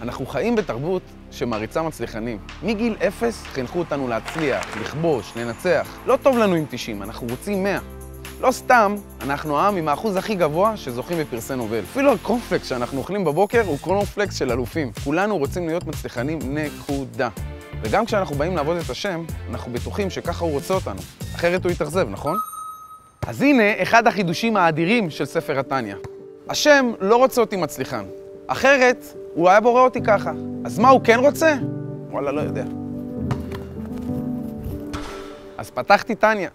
אנחנו חיים בתרבות שמעריצה מצליחנים. מגיל 0 חינכו אותנו להצליח, לכבוש, לנצח. לא טוב לנו עם 90, אנחנו רוצים 100. לא סתם, אנחנו העם עם האחוז הכי גבוה שזוכים בפרסי נובל. אפילו הקורנפלקס שאנחנו אוכלים בבוקר הוא קורנפלקס של אלופים. כולנו רוצים להיות מצליחנים, נקודה. וגם כשאנחנו באים לעבוד את השם, אנחנו בטוחים שככה הוא רוצה אותנו. אחרת הוא יתאכזב, נכון? אז הנה אחד החידושים האדירים של ספר התניא. השם לא רוצה אותי מצליחן. אחרת, הוא היה בורא אותי ככה. אז מה הוא כן רוצה? וואלה, לא יודע. אז פתחתי תניא.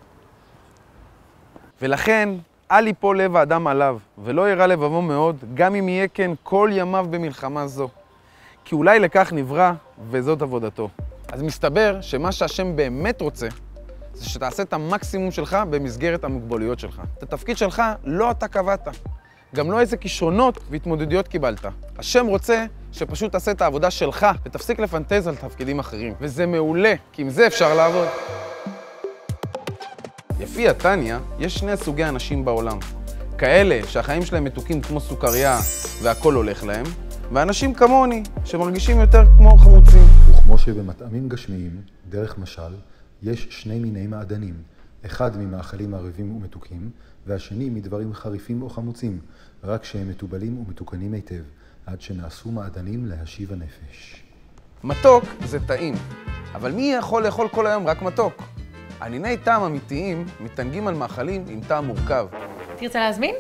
ולכן, אל יפול לב האדם עליו, ולא ירא לבבו מאוד, גם אם יהיה כן כל ימיו במלחמה זו. כי אולי לכך נברא, וזאת עבודתו. אז מסתבר שמה שהשם באמת רוצה, זה שתעשה את המקסימום שלך במסגרת המוגבלויות שלך. את התפקיד שלך לא אתה קבעת. גם לא איזה כישרונות והתמודדויות קיבלת. השם רוצה שפשוט תעשה את העבודה שלך ותפסיק לפנטז על תפקידים אחרים. וזה מעולה, כי עם זה אפשר לעבוד. לפי התניא, יש שני סוגי אנשים בעולם. כאלה שהחיים שלהם מתוקים כמו סוכריה והכל הולך להם, ואנשים כמוני שמרגישים יותר כמו חמוצים. וכמו שבמטעמים גשמיים, דרך משל, יש שני מיני מעדנים. אחד ממאכלים ערבים ומתוקים, והשני מדברים חריפים או חמוצים, רק שהם מטובלים ומתוקנים היטב, עד שנעשו מעדנים להשיב הנפש. מתוק זה טעים, אבל מי יכול לאכול כל היום רק מתוק? ענייני טעם אמיתיים מתענגים על מאכלים עם טעם מורכב. תרצה להזמין?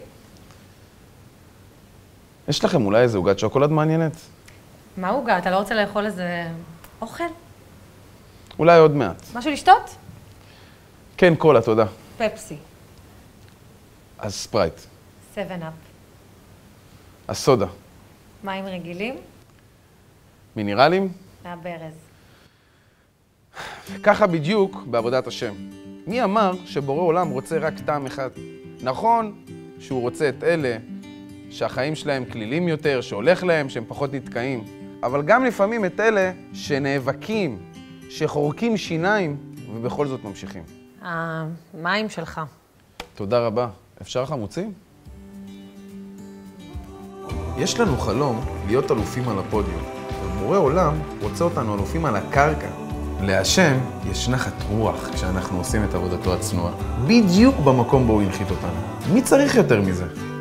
יש לכם אולי איזה עוגת שוקולד מעניינת? מה עוגה? אתה לא רוצה לאכול איזה אוכל? אולי עוד מעט. משהו לשתות? כן, קולה, תודה. פפסי. אז ספרייט. 7-up. אז סודה. מים רגילים? מינרלים? מהברז. ככה בדיוק בעבודת השם. מי אמר שבורא עולם רוצה רק טעם אחד? נכון שהוא רוצה את אלה שהחיים שלהם כלילים יותר, שהולך להם, שהם פחות נתקעים. אבל גם לפעמים את אלה שנאבקים, שחורקים שיניים, ובכל זאת ממשיכים. המים שלך. תודה רבה. אפשר חמוצים? יש לנו חלום להיות אלופים על הפודיום. ובורא עולם רוצה אותנו אלופים על הקרקע. להשם יש נחת רוח כשאנחנו עושים את עבודתו הצנועה. בדיוק במקום בו הוא הנחית אותנו. מי צריך יותר מזה?